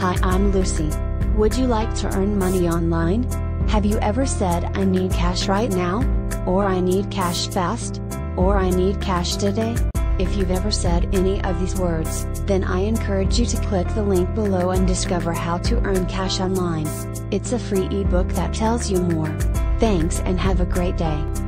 Hi, I'm Lucy. Would you like to earn money online? Have you ever said, I need cash right now? Or I need cash fast? Or I need cash today? If you've ever said any of these words, then I encourage you to click the link below and discover how to earn cash online. It's a free ebook that tells you more. Thanks and have a great day.